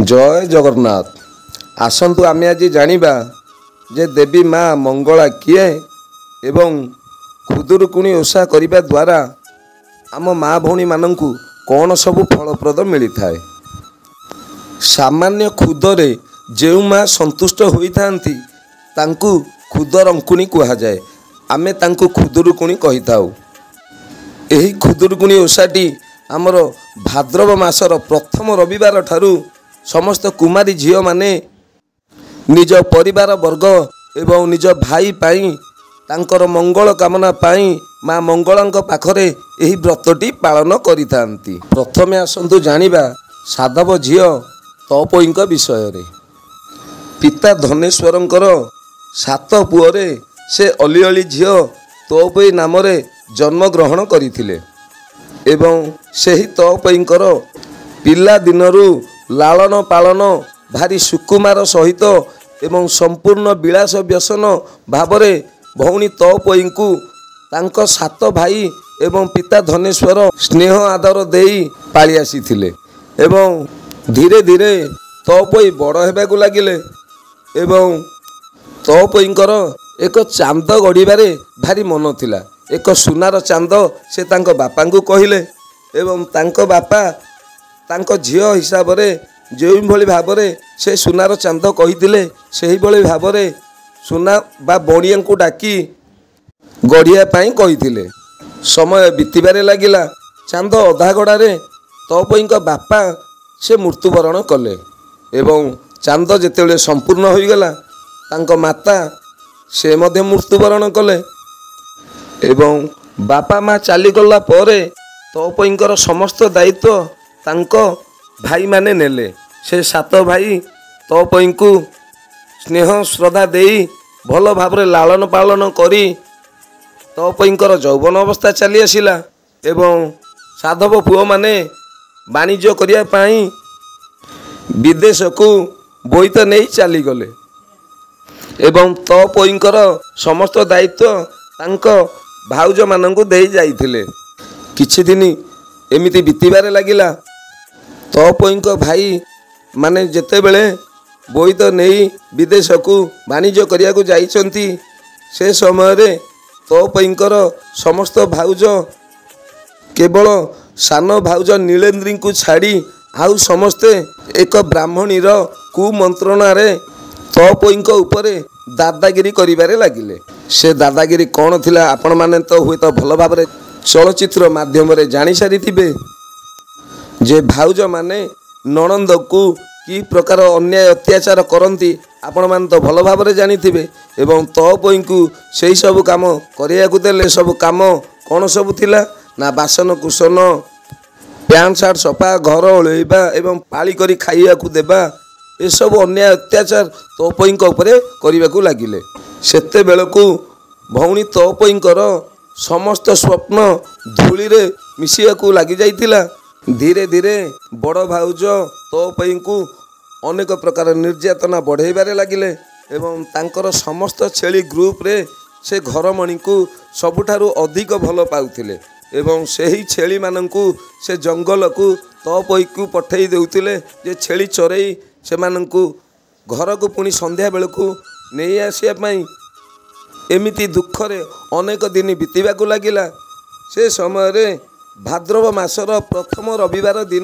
जय जगन्नाथ। आसंतु आमे आज जानिबा जे देवी माँ मंगला किए एवं खुदुरुकुणी ओषा करिबा द्वारा आम माँ भौणी मानंकु कौन सबु फलप्रद मिली थाए। सामान्य खुदरे जेउ माँ संतुष्ट होइथांती तांकु खुदरंकुणी कुहा जाए। आमे तांकु खुदुरुकुणी कहि थाउ। एही खुदुरुकुणी ओषाटी आमर भाद्रव मासर प्रथम रविवार ठारू समस्त कुमारी झियो माने निज परिवार वर्ग एवं निज भाई पाई तांकर मंगल कामना पाई माँ मंगलांक पाखरे एही व्रतटी पालन करिथांती। प्रथमे आसंतु जानिबा साधव झियो तपोईंक विषय रे। पिता धनेश्वरंकर 7 पुअरे से अली अली झियो तपोई नाम रे जन्म ग्रहण करिथिले एवं सेही तपोईंकर पिला दिनरू लालन पालन भारी सुकुमार सहित एवं संपूर्ण विलास व्यसन भावरे भौणी तपोईंकु तांको 7 भाई एवं पिता धनेश्वर स्नेह आदर देई पाली आसीथिले एवं धीरे धीरे तपोई बड़ हेबाकु लागिले एवं तपोईंकर एक चांद गढ़िबारे भारी मन थिला। एक सुनार चांद से तांको बापांकु कहिले एवं तांको बापा तांको झियो हिसाब रे जो भली भावरे से सुनार चांद कहिथिले सेही भली भावरे सुना बा बणिया को डाकी गढ़िया पाई कहिथिले। समय बीतीबारे लागिला। चांद अधा गड़ारे तपोईंक बापा से मृत्युवरण कले एवं चांद जेतेबेले संपूर्ण होइगला तांको माता से मध्य मृत्युवरण कले एवं बापा माँ चलीगला परे तपोईंकर समस्त दायित्व तांको भाई माने नेले। से 7 भाई तपोईंकु स्नेह श्रद्धा देई भल भावरे लालन पालन करी तपोईंकर यौवन अवस्था चली आसिला एवं साधव पुओ माने वाणिज्य करिया पाई विदेश को बोईत नहीं चली गले एवं तपोईंकर समस्त दायित्व तांको भाउज मानंकु देई जाइथिले। किछि दिन एमिति बीतीबारे लागिला। तपोईंक भाई माने जेतेबेले बोईत नहीं विदेश को वाणिज्य करिया को जाइछंती से समय रे तपोईंकर समस्त भाउज केवल सान भाउज नीलेंद्री को छाड़ी आउ समस्ते एक ब्राह्मणीर कुमंत्रणा रे तपोईंक उपरे दादागिरी करिबारे लागिले। से दादागिरी कौन थिला आपण माने तो हुए तो भल भाव चलचित्र माध्यम रे जानी सारी थिबे जे भाउज माने नणंद को कि प्रकार अन्याय अत्याचार करती आपण माने तो भल भाव जानी थिबे एवं तपोई को सही सब काम करिया को देले। सब काम कौन सब थिला ना बासन कुसन पैंट सार्ट सफा घर ओळेबा एवं पाली करी खाइया को देबा ए सब अन्याय अत्याचार तपोईंक उपरे करिबा को लागिले। सेते बेलकु भौणी तपोईंकर समस्त स्वप्न धूली रे मिसिया को लागी जाइतिला। धीरे धीरे बड़ भाउज तपोईंकु अनेक प्रकार निर्यातना बढ़ेबारे लागिले एवं तांकर समस्त छेली ग्रुप रे से घरमणी को सबुठारु अधिक भल पाउथिले एवं सेही छेली मानंकु से जंगल को तपोई को पठेई देउथिले जे छेली चरेई से मानंकु घर को पुणी संध्या बेलकु नहीं आसिया पाई। एमिति दुखरे अनेक दिन बीतीबाकु लागिला। से समय रे भाद्रव मासर प्रथम रविवार दिन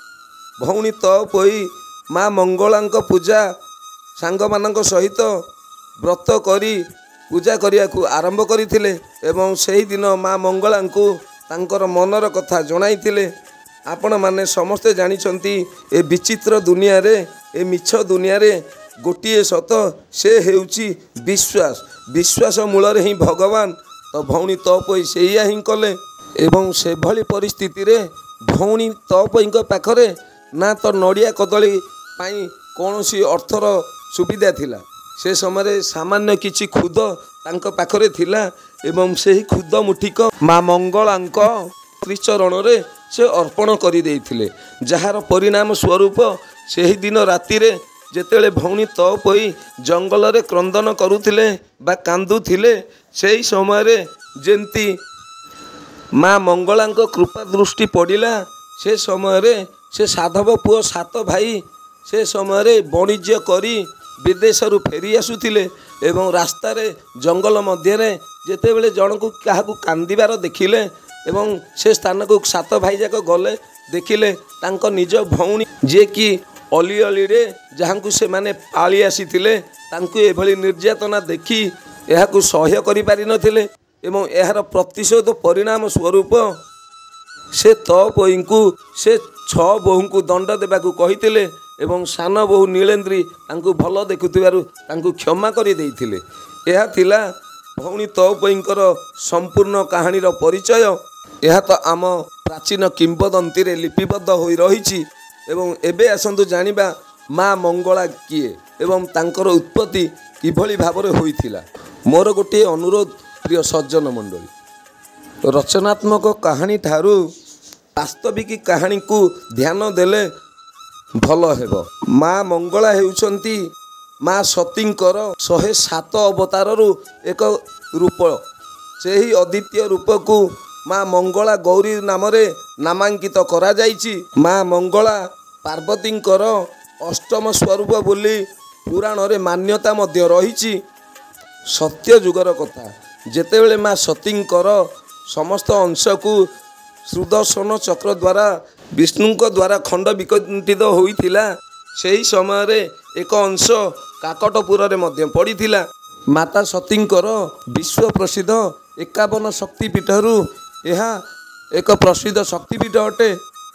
भौणी तपोई माँ मंगलांक पूजा सांग मानक सहित व्रत करी पूजा करियाकु आरंभ करिथिले एवं सेही दिन माँ मंगलांकु तांकर मनर कथा जणाइथिले। आपण माने समस्ते जानिछंती ए विचित्र दुनिया रे ए मिछ दुनिया रे गोटिए सत से हेउची विश्वास। विश्वास मूल रे ही भगवान तो भौणी तपोई सेया ही कले एवं से भली परिस्थिति रे भौणी तपोईंक पाखरे ना तो नड़िया कदली पाई कौनसी अर्थर सुविधा थिला। से समय सामान्य किछि खुद तांक पाखरे थिला एवं सेही खुद मुठिक माँ मंगलांक त्रिचरण रे से अर्पण करि देइथिले जार परिणाम स्वरूप सेही दिन राति रे जेतेले भौणी तपोई जंगल रे क्रंदन करुथिले बा कांदुथिले सेही समय रे जेंती माँ मंगलांक कृपा दृष्टि पड़िला से समय रे से साधव पुओ 7 भाई से समय वाणिज्य करी विदेशरू फेरी आसुथिले एवं रास्तारे जंगल मध्य जेतेबेले जन को क्या कांदिबार देखिले एवं से स्थान को 7 भाई जाक गले देखिले तांको निज भौणी जे कि अली अली रे जहाँ को से माने पाली आसीथिले तांको एभली निर्यातना देखी एहाकु सह्य करि पारि नथिले एवं एहार प्रतिशोध परिणाम स्वरूप से तपोई को से 6 बोहू को दंड देवाकू कहिथिले एवं सान बोहू नीलेन्द्री तांको भल देखुथिबारु तांको क्षमा करि देइथिले। एहा थिला भौणी तपोईंकर संपूर्ण कहानीर परिचय। यह तो आम प्राचीन किंवदंती रे लिपिबद्ध होई रहिछि एवं एबे आसंतु जानिबा माँ मंगला किए एवं तांकर उत्पत्ति किभली भाबरे होइथिला। मोर गोटे अनुरोध प्रिय सज्जन मंडली, रचनात्मक कहानी ठारू वास्तविक कहानी को ध्यान देले भल हेबो। माँ मंगला हेउचंती माँ सतींकर 107 अवताररू एक रूप। सेही अद्वितीय रूप को माँ मंगला गौरी नाम नामांकित करा जाइछि। माँ मंगला पार्वतींकर अष्टम स्वरूप बोली पुराण रे मान्यता मध्य रहिछि। सत्य जुगर कथा जेतेबेले माँ सतींकर समस्त अंश को सुदर्शन चक्र द्वारा विष्णुंक द्वारा खंड विखंडित होइथिला सेही समय रे एक अंश काकटपुर रे मध्य पड़िथिला। माता सतींकर विश्व प्रसिद्ध 51 शक्तिपीठरू यह एक प्रसिद्ध शक्तिपीठ अटे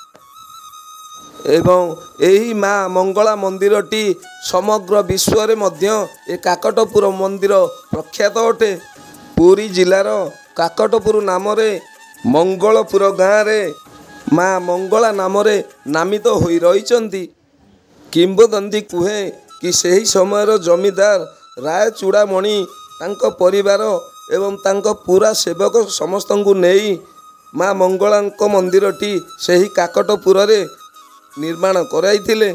एवं यही माँ मंगला मंदिरटी समग्र विश्व रे मध्य ए काकटपुर मंदिर प्रख्यात अटे। पुरी जिलार काकटपुर नाम रे मंगलपुर गाँव रे माँ मंगला नाम रे नामित होई रहिचंती। किंवदंती कुहे कि सही समय जमीदार राय चूड़ामणि तांको परिवार एवं तांको पूरा सेवक समस्त को नहीं माँ मंगला मंदिरटी सही काकटपुर रे निर्माण कराइथिले।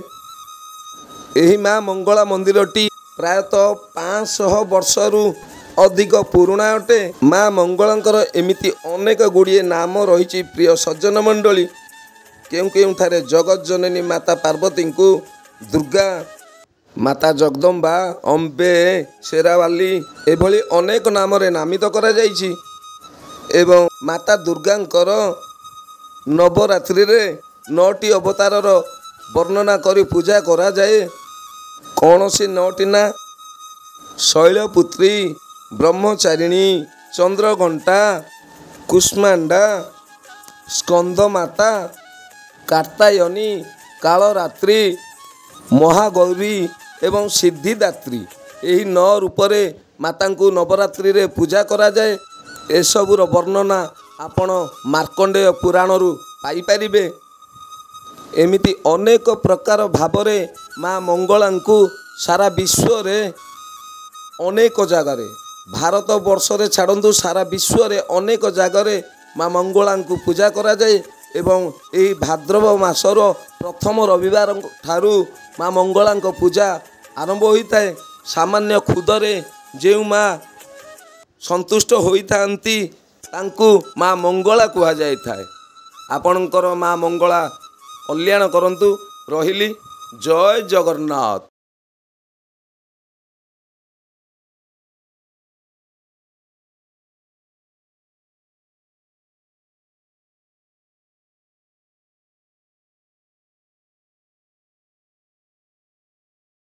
एही माँ मंगला मंदिरटी प्रायतः 500 वर्षरू अधिक पुराणा अटे। माँ मंगलांकर एमिति अनेक गुड़िए नाम रही। प्रिय सज्जन मंडली, केउठारे जगत जननी माता पार्वती को दुर्गा, माता जगदम्बा, अम्बे, शेरावाली एभली अनेक नाम रे नामित करा जाइछि एवं माता दुर्गांकर नवरात्रि रे 9टी अवतारर वर्णना करी पूजा करा जाए। कौन सी 9टी ना? शैलपुत्री, ब्रह्मचारिणी, चंद्रघंटा, कुष्मांडा, स्कंदमाता, कात्यायनी, कालरात्रि, महागौरी एवं सिद्धिदात्री यही 9 रूपरे माता को नवरात्रि रे पूजा करा जाए। एसबूर वर्णना आपण मार्कंडेय पुराणरू पाई परिबे। एमिति अनेक प्रकार भावरे माँ मंगला को सारा विश्व रे अनेक जगार भारत वर्ष रे छाड़ू सारा विश्व रे अनेक जगार माँ मंगला को पूजा करा जाए एवं यही भाद्रव मासर प्रथम रविवार ठारू माँ मंगला पूजा आरंभ होता है। सामान्य खुदरे जो माँ संतुष्ट होइथांती तांकु माँ मंगला कहा जाए। आपणकर माँ मंगला कल्याण करंतु। रहिली। जय जगन्नाथ।